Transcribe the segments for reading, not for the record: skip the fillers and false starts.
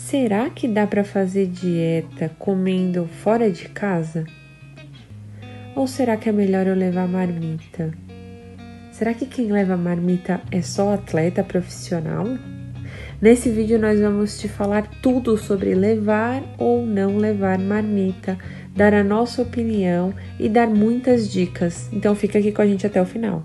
Será que dá para fazer dieta comendo fora de casa? Ou será que é melhor eu levar marmita? Será que quem leva marmita é só atleta profissional? Nesse vídeo nós vamos te falar tudo sobre levar ou não levar marmita, dar a nossa opinião e dar muitas dicas. Então fica aqui com a gente até o final.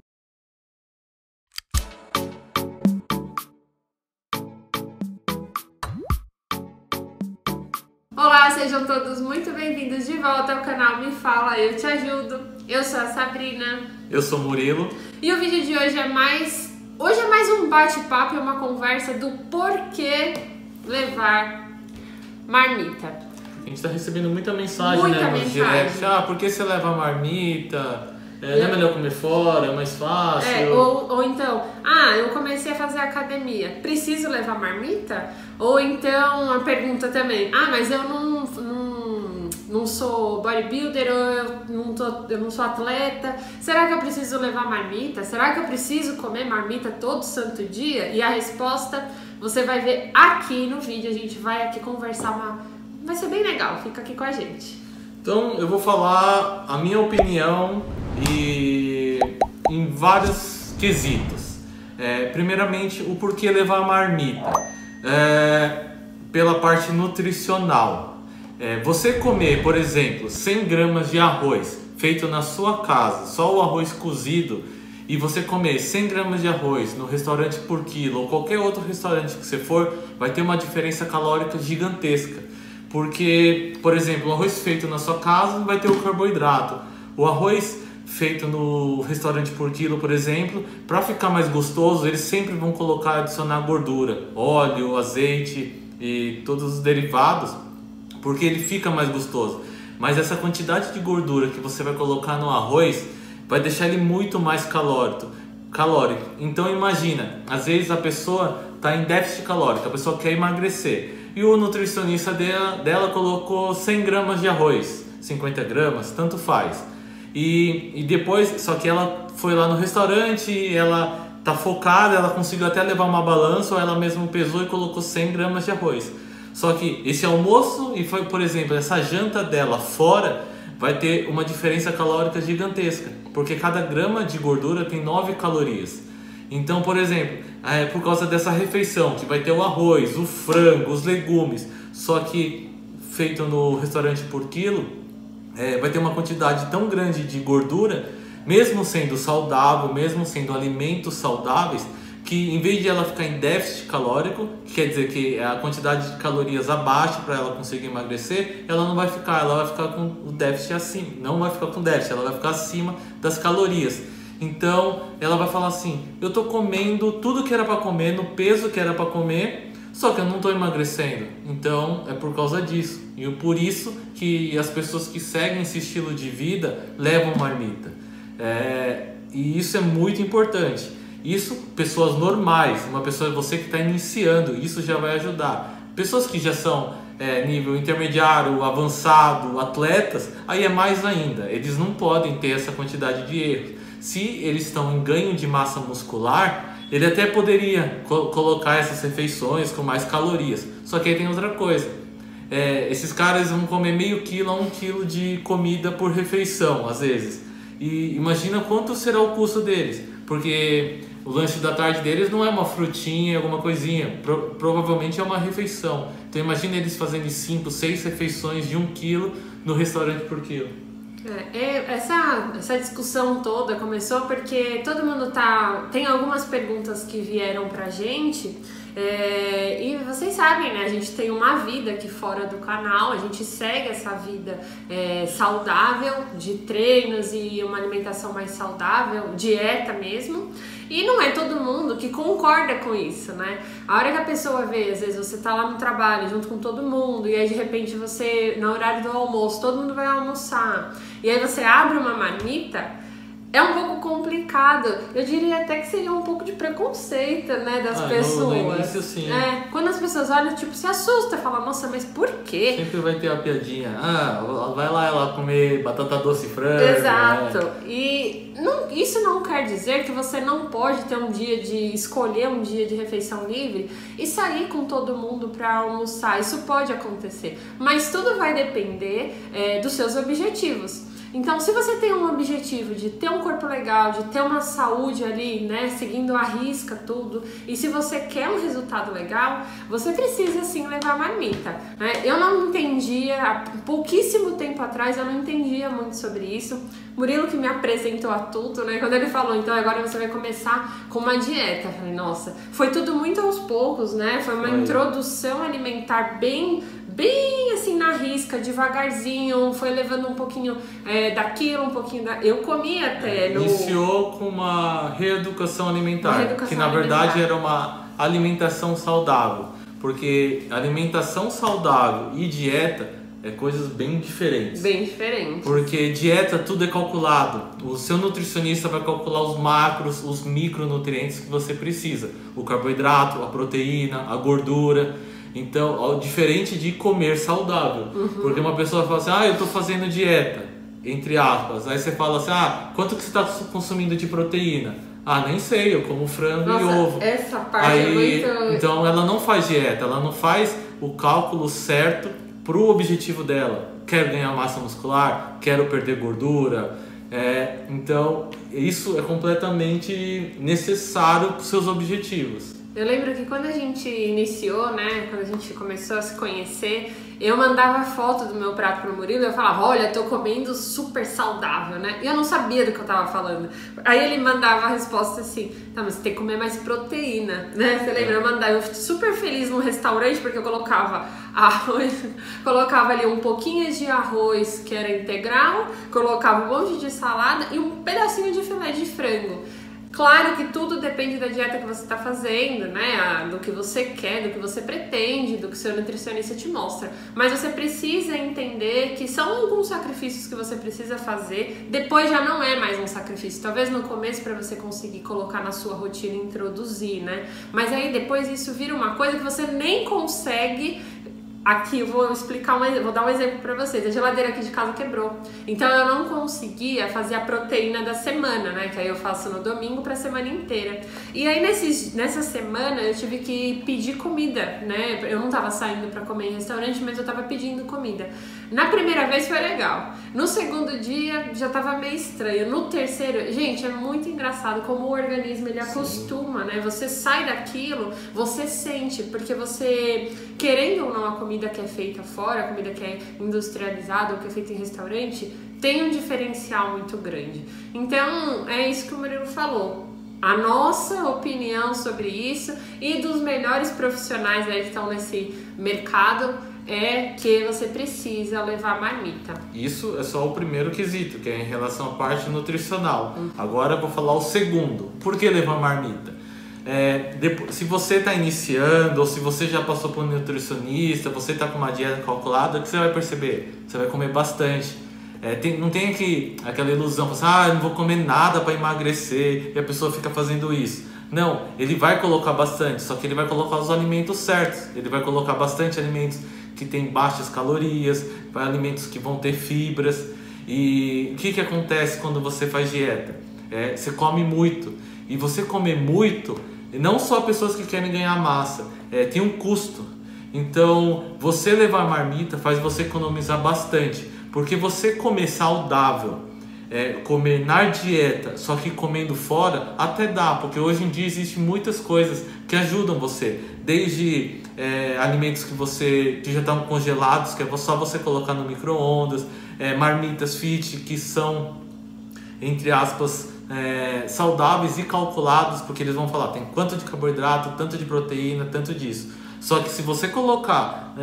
Olá, sejam todos muito bem-vindos de volta ao canal Me Fala, Eu Te Ajudo. Eu sou a Sabrina. Eu sou o Murilo. E o vídeo de hoje é mais um bate-papo e uma conversa do porquê levar marmita. A gente tá recebendo muita mensagem, né, nos direct. Por que você leva marmita? Não é melhor comer fora, é mais fácil. Ou então, eu comecei a fazer academia, preciso levar marmita? Ou então a pergunta também, mas eu não sou bodybuilder, ou eu não sou atleta, será que eu preciso levar marmita? Será que eu preciso comer marmita todo santo dia? E a resposta você vai ver aqui no vídeo, a gente vai aqui conversar, vai ser bem legal, fica aqui com a gente. Então eu vou falar a minha opinião e em vários quesitos. Primeiramente, o porquê levar marmita. Pela parte nutricional. Você comer, por exemplo, 100 gramas de arroz feito na sua casa, só o arroz cozido, e você comer 100 gramas de arroz no restaurante por quilo ou qualquer outro restaurante que você for, vai ter uma diferença calórica gigantesca. Porque, por exemplo, o arroz feito na sua casa vai ter o carboidrato. O arroz feito no restaurante por quilo, por exemplo, para ficar mais gostoso, eles sempre vão adicionar gordura, óleo, azeite e todos os derivados, porque ele fica mais gostoso. Mas essa quantidade de gordura que você vai colocar no arroz vai deixar ele muito mais calórico. Então imagina, às vezes a pessoa está em déficit calórico, a pessoa quer emagrecer e o nutricionista dela colocou 100 gramas de arroz, 50 gramas, tanto faz. E depois, só que ela foi lá no restaurante, ela tá focada, ela conseguiu até levar uma balança, ou ela mesma pesou e colocou 100 gramas de arroz. Só que esse almoço e foi, por exemplo, essa janta dela fora, vai ter uma diferença calórica gigantesca, porque cada grama de gordura tem 9 calorias. Então, por exemplo, por causa dessa refeição, que vai ter o arroz, o frango, os legumes, só que feito no restaurante por quilo, vai ter uma quantidade tão grande de gordura, mesmo sendo saudável, mesmo sendo alimentos saudáveis, que em vez de ela ficar em déficit calórico, que quer dizer que a quantidade de calorias abaixo para ela conseguir emagrecer, ela não vai ficar, ela vai ficar com o déficit acima, não vai ficar com déficit, ela vai ficar acima das calorias. Então ela vai falar assim, eu tô comendo tudo que era para comer, no peso que era para comer, só que eu não estou emagrecendo. Então é por causa disso. E por isso que as pessoas que seguem esse estilo de vida levam marmita. E isso é muito importante. Isso, pessoas normais, você que está iniciando, isso já vai ajudar. Pessoas que já são nível intermediário, avançado, atletas, aí é mais ainda. Eles não podem ter essa quantidade de erros. Se eles estão em ganho de massa muscular, ele até poderia colocar essas refeições com mais calorias. Só que aí tem outra coisa. Esses caras vão comer meio quilo a 1 quilo de comida por refeição, às vezes. E imagina quanto será o custo deles. Porque o lanche da tarde deles não é uma frutinha, alguma coisinha. Provavelmente é uma refeição. Então imagina eles fazendo 5, 6 refeições de 1 quilo no restaurante por quilo. Essa discussão toda começou porque todo mundo tem algumas perguntas que vieram pra gente, e vocês sabem, né? A gente tem uma vida aqui fora do canal, a gente segue essa vida saudável, de treinos e uma alimentação mais saudável, dieta mesmo. E não é todo mundo que concorda com isso, né? A hora que a pessoa vê, às vezes você tá lá no trabalho junto com todo mundo, e aí de repente você, no horário do almoço, todo mundo vai almoçar, e aí você abre uma marmita, é um pouco complicado. Eu diria até que seria um pouco de preconceito, né, das pessoas. No início, sim. Quando as pessoas olham, tipo, se assusta, fala, nossa, mas por quê? Sempre vai ter a piadinha. Vai lá ela comer batata doce e frango. Exato. E isso não quer dizer que você não pode ter escolher um dia de refeição livre e sair com todo mundo para almoçar. Isso pode acontecer. Mas tudo vai depender dos seus objetivos. Então, se você tem um objetivo de ter um corpo legal, de ter uma saúde ali, né, seguindo à risca tudo, e se você quer um resultado legal, você precisa sim levar marmita, né? Eu não entendia, há pouquíssimo tempo atrás, eu não entendia muito sobre isso. Murilo que me apresentou a tudo, né, quando ele falou, então agora você vai começar com uma dieta. Eu falei, nossa, foi tudo muito aos poucos, né? Foi uma introdução alimentar bem assim na risca, devagarzinho, foi levando um pouquinho daquilo, um pouquinho eu comia até Iniciou com uma reeducação alimentar, que na verdade era uma alimentação saudável, porque alimentação saudável e dieta é coisas bem diferentes. Bem diferentes. Porque dieta tudo é calculado. O seu nutricionista vai calcular os macros, os micronutrientes que você precisa. O carboidrato, a proteína, a gordura. Então, diferente de comer saudável. Porque uma pessoa fala assim, eu tô fazendo dieta, entre aspas. Aí você fala assim, quanto que você tá consumindo de proteína? Nem sei, eu como frango e ovo. Essa parte é muito... Então, ela não faz dieta, ela não faz o cálculo certo pro objetivo dela. Quero ganhar massa muscular, quero perder gordura. Então, isso é completamente necessário para os seus objetivos. Eu lembro que quando a gente iniciou, né, quando a gente começou a se conhecer, eu mandava foto do meu prato pro Murilo e eu falava, olha, tô comendo super saudável, né? E eu não sabia do que eu tava falando. Aí ele mandava a resposta assim, tá, mas você tem que comer mais proteína, né? Você lembra? Eu fiquei super feliz no restaurante porque eu colocava arroz, colocava ali um pouquinho de arroz que era integral, colocava um monte de salada e um pedacinho de filé de frango. Claro que tudo depende da dieta que você está fazendo, né? Do que você quer, do que você pretende, do que o seu nutricionista te mostra. Mas você precisa entender que são alguns sacrifícios que você precisa fazer. Depois já não é mais um sacrifício. Talvez no começo para você conseguir colocar na sua rotina e introduzir, né? Mas aí depois isso vira uma coisa que você nem consegue. Aqui eu vou vou dar um exemplo pra vocês. A geladeira aqui de casa quebrou. Então eu não conseguia fazer a proteína da semana, né? Que aí eu faço no domingo pra semana inteira. E aí nessa semana eu tive que pedir comida, né? Eu não tava saindo pra comer em restaurante, mas eu tava pedindo comida. Na primeira vez foi legal. No segundo dia já tava meio estranho. No terceiro, gente, é muito engraçado como o organismo ele acostuma, né? Você sai daquilo, você sente, porque você, querendo ou não, a comida que é feita fora, a comida que é industrializada ou que é feita em restaurante, tem um diferencial muito grande. Então, é isso que o Murilo falou. A nossa opinião sobre isso e dos melhores profissionais aí que estão nesse mercado é que você precisa levar marmita. Isso é só o primeiro quesito, que é em relação à parte nutricional. Agora eu vou falar o segundo. Por que levar marmita? Se você está iniciando ou se você já passou por um nutricionista, você está com uma dieta calculada, o que você vai perceber? Você vai comer bastante. Não tem aquela ilusão, eu não vou comer nada para emagrecer e a pessoa fica fazendo isso. Não, ele vai colocar bastante, só que ele vai colocar os alimentos certos. Ele vai colocar bastante alimentos que têm baixas calorias, alimentos que vão ter fibras. E o que acontece quando você faz dieta? Você come muito. E você comer muito, não só pessoas que querem ganhar massa, tem um custo. Então, você levar marmita faz você economizar bastante. Porque você comer saudável, comer na dieta, só que comendo fora, até dá. Porque hoje em dia existem muitas coisas que ajudam você. Desde alimentos que já estão congelados, que é só você colocar no micro-ondas. Marmitas fit, que são, entre aspas, saudáveis e calculados, porque eles vão falar, tem quanto de carboidrato, tanto de proteína, tanto disso. Só que se você colocar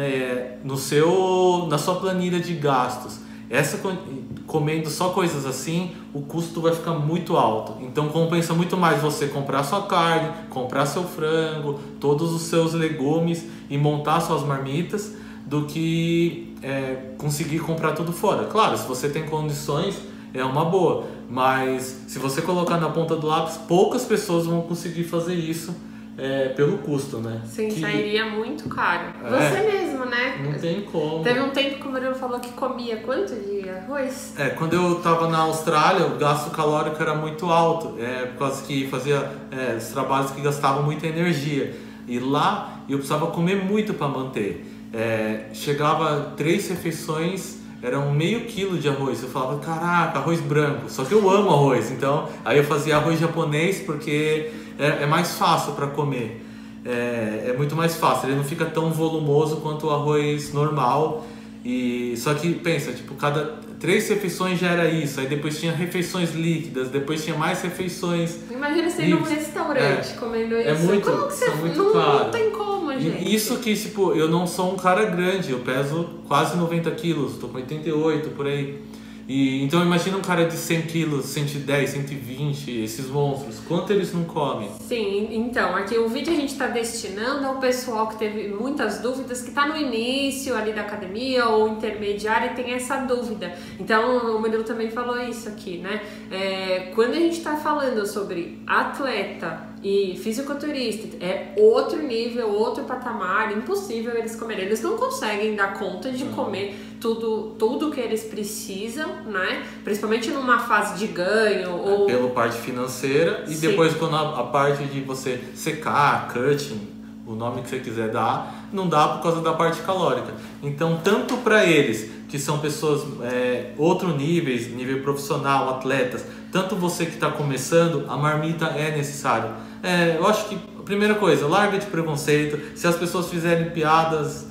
na sua planilha de gastos, comendo só coisas assim, o custo vai ficar muito alto. Então compensa muito mais você comprar sua carne, comprar seu frango, todos os seus legumes e montar suas marmitas, do que conseguir comprar tudo fora. Claro, se você tem condições, é uma boa. Mas se você colocar na ponta do lápis, poucas pessoas vão conseguir fazer isso pelo custo, né? Sim, sairia muito caro. Você mesmo, né? Não tem como. Teve um tempo que o Murilo falou que comia quanto de arroz? Quando eu tava na Austrália, o gasto calórico era muito alto, por causa que fazia os trabalhos que gastavam muita energia. E lá eu precisava comer muito para manter. Chegava 3 refeições, eram meio quilo de arroz. Eu falava, caraca, arroz branco. Só que eu amo arroz, então aí eu fazia arroz japonês porque é mais fácil para comer. É muito mais fácil, ele não fica tão volumoso quanto o arroz normal. Só que pensa, tipo, cada 3 refeições já era isso, aí depois tinha refeições líquidas, depois tinha mais refeições. Imagina você ir num restaurante comendo isso. Como que você não tem como, gente. Isso que, tipo, eu não sou um cara grande, eu peso quase 90 quilos, tô com 88 por aí. Então imagina um cara de 100 quilos, 110, 120, esses monstros, quanto eles não comem? Sim, então, aqui o vídeo a gente está destinando ao pessoal que teve muitas dúvidas, que está no início ali da academia ou intermediário e tem essa dúvida. Então, o Murilo também falou isso aqui, né? Quando a gente está falando sobre atleta e fisiculturista, é outro nível, outro patamar, impossível eles comerem. Eles não conseguem dar conta de comer tudo que eles precisam, né? Principalmente numa fase de ganho. Ou pela parte financeira e depois quando a parte de você secar, cutting, o nome que você quiser dar, não dá por causa da parte calórica. Então, tanto para eles, que são pessoas outro nível profissional, atletas, tanto você que está começando, a marmita é necessário. Eu acho que a primeira coisa, larga de preconceito. Se as pessoas fizerem piadas,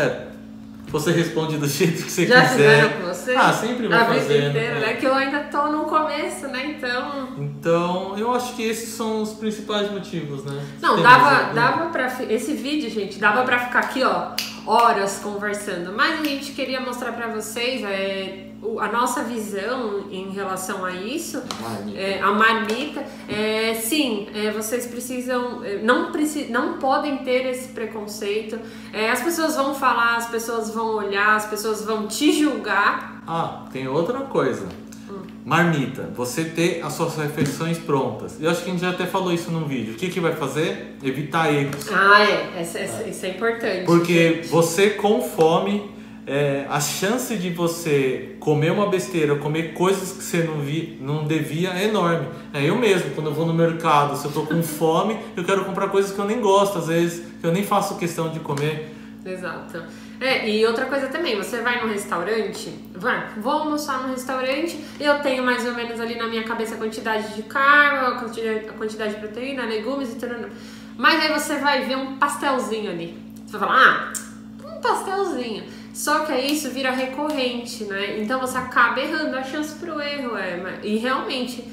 você responde do jeito que você já quiser. Fizeram com você? Sempre vai fazendo. A vida inteira, né? Que eu ainda tô no começo, né? Então, eu acho que esses são os principais motivos, né? Não, dava pra... Esse vídeo, gente, dava pra ficar aqui, ó, horas conversando. Mas a gente queria mostrar pra vocês a nossa visão em relação a isso. A marmita. Vocês precisam... Não podem ter esse preconceito. As pessoas vão falar, as pessoas vão olhar, as pessoas vão te julgar. Tem outra coisa. Marmita, você ter as suas refeições prontas. Eu acho que a gente já até falou isso num vídeo. O que vai fazer? Evitar erros. Isso é importante. Porque você com fome, a chance de você comer uma besteira, comer coisas que você não devia é enorme. Eu mesmo, quando eu vou no mercado, se eu tô com fome, eu quero comprar coisas que eu nem gosto, às vezes, que eu nem faço questão de comer. Exato. E outra coisa também, você vai no restaurante, vou almoçar no restaurante, eu tenho mais ou menos ali na minha cabeça a quantidade de carbo, a quantidade de proteína, legumes e tudo. Mas aí você vai ver um pastelzinho ali. Você vai falar, um pastelzinho. Só que aí isso vira recorrente, né? Então você acaba errando, a chance pro erro e realmente...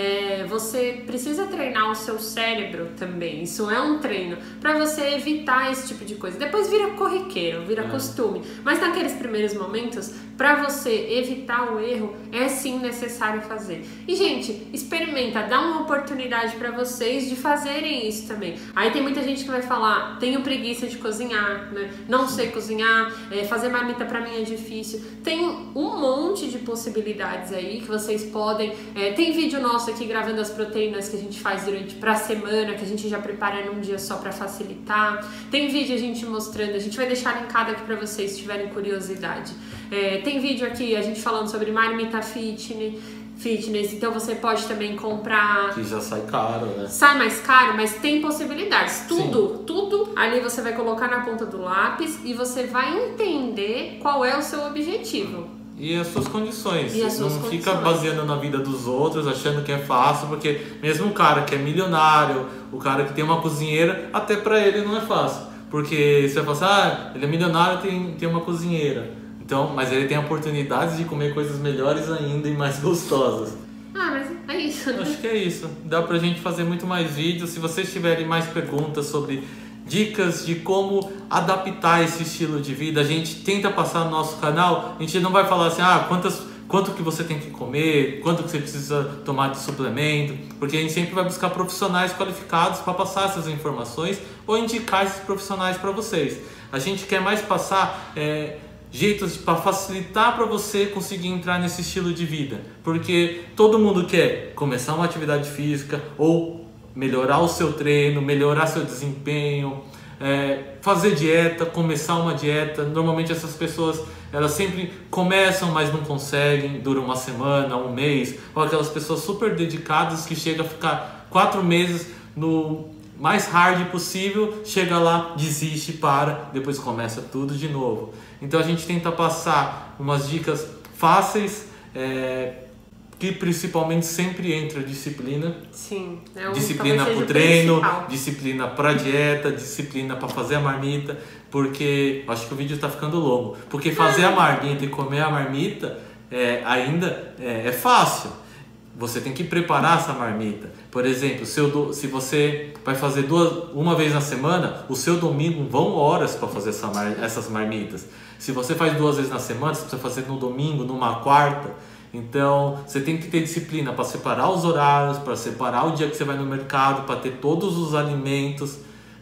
você precisa treinar o seu cérebro também. Isso é um treino para você evitar esse tipo de coisa. Depois vira corriqueiro, vira costume. Mas naqueles primeiros momentos, para você evitar o erro, é sim necessário fazer. E gente, experimenta, dá uma oportunidade para vocês de fazerem isso também. Aí tem muita gente que vai falar: tenho preguiça de cozinhar, né? Não sei cozinhar, fazer marmita para mim é difícil. Tem um monte de possibilidades aí que vocês podem. Tem vídeo nosso aqui gravando as proteínas que a gente faz pra semana, que a gente já prepara num dia só pra facilitar. Tem vídeo a gente mostrando, a gente vai deixar linkado aqui pra vocês se tiverem curiosidade. Tem vídeo aqui a gente falando sobre marmita fitness, então você pode também comprar... Que já sai caro, né? Sai mais caro, mas tem possibilidades. Tudo ali você vai colocar na ponta do lápis e você vai entender qual é o seu objetivo. E as suas condições. Fica baseando na vida dos outros, achando que é fácil, porque mesmo o cara que é milionário, o cara que tem uma cozinheira, até pra ele não é fácil. Porque você vai falar assim, ele é milionário e tem uma cozinheira. Então, mas ele tem oportunidades de comer coisas melhores ainda e mais gostosas. Mas é isso. Acho que é isso. Dá pra gente fazer muito mais vídeos. Se vocês tiverem mais perguntas sobre dicas de como adaptar esse estilo de vida, a gente tenta passar no nosso canal. A gente não vai falar assim, quanto que você tem que comer, quanto que você precisa tomar de suplemento, porque a gente sempre vai buscar profissionais qualificados para passar essas informações ou indicar esses profissionais para vocês. A gente quer mais passar jeitos para facilitar para você conseguir entrar nesse estilo de vida. Porque todo mundo quer começar uma atividade física ou melhorar o seu treino, melhorar seu desempenho, fazer dieta, começar uma dieta. Normalmente essas pessoas, elas sempre começam, mas não conseguem, dura uma semana, um mês, ou aquelas pessoas super dedicadas que chegam a ficar 4 meses no mais hard possível, chega lá, desiste, para, depois começa tudo de novo. Então a gente tenta passar umas dicas fáceis, que principalmente sempre entra disciplina. Sim, disciplina para o treino, disciplina para dieta, disciplina para fazer a marmita, porque acho que o vídeo está ficando longo. Porque fazer a marmita e comer a marmita ainda é fácil. Você tem que preparar essa marmita. Por exemplo, se você vai fazer uma vez na semana, o seu domingo vão horas para fazer essas marmitas. Se você faz 2 vezes na semana, você precisa fazer no domingo, numa quarta. Então, você tem que ter disciplina para separar os horários, para separar o dia que você vai no mercado, para ter todos os alimentos,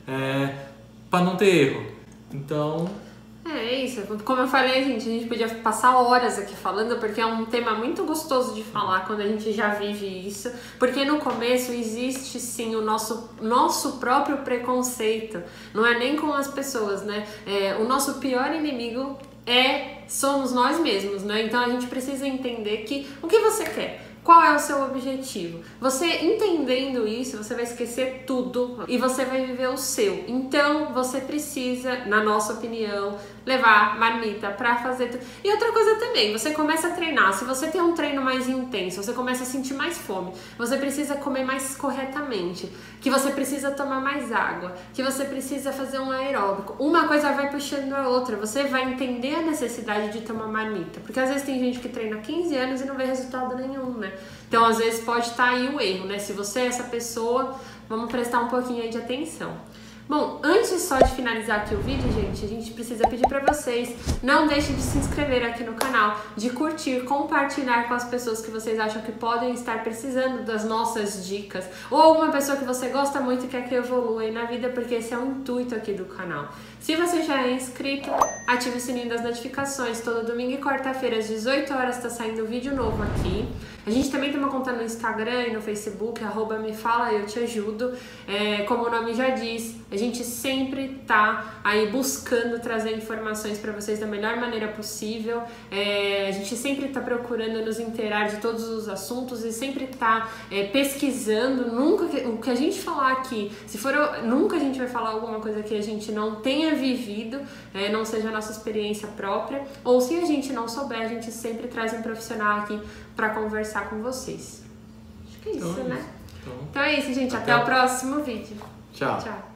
para não ter erro. Então... É isso, como eu falei, gente, a gente podia passar horas aqui falando, porque é um tema muito gostoso de falar quando a gente já vive isso, porque no começo existe sim o nosso próprio preconceito, não é nem com as pessoas, né? O nosso pior inimigo somos nós mesmos, né? Então a gente precisa entender o que você quer. Qual é o seu objetivo? Você entendendo isso, você vai esquecer tudo e você vai viver o seu. Então, você precisa, na nossa opinião, levar marmita pra fazer tudo. E outra coisa também, você começa a treinar. Se você tem um treino mais intenso, você começa a sentir mais fome, você precisa comer mais corretamente, que você precisa tomar mais água, que você precisa fazer um aeróbico. Uma coisa vai puxando a outra. Você vai entender a necessidade de tomar marmita. Porque às vezes tem gente que treina 15 anos e não vê resultado nenhum, né? Então, às vezes, pode estar aí o erro, né? Se você é essa pessoa, vamos prestar um pouquinho aí de atenção. Bom, antes só de finalizar aqui o vídeo, gente, a gente precisa pedir para vocês, não deixem de se inscrever aqui no canal, de curtir, compartilhar com as pessoas que vocês acham que podem estar precisando das nossas dicas, ou alguma pessoa que você gosta muito e quer que evolua aí na vida, porque esse é o intuito aqui do canal. Se você já é inscrito, ative o sininho das notificações. Todo domingo e quarta-feira às 18 horas está saindo vídeo novo aqui. A gente também tem uma conta no Instagram e no Facebook, @mefalaeuteajudo. Como o nome já diz, a gente sempre tá aí buscando trazer informações para vocês da melhor maneira possível. A gente sempre tá procurando nos inteirar de todos os assuntos e sempre tá pesquisando. Nunca o que a gente falar aqui, nunca a gente vai falar alguma coisa que a gente não tenha vivido, não seja a nossa experiência própria, ou se a gente não souber, a gente sempre traz um profissional aqui para conversar com vocês. Acho que é isso, né? Então é isso, gente. Até o próximo vídeo. Tchau. Tchau.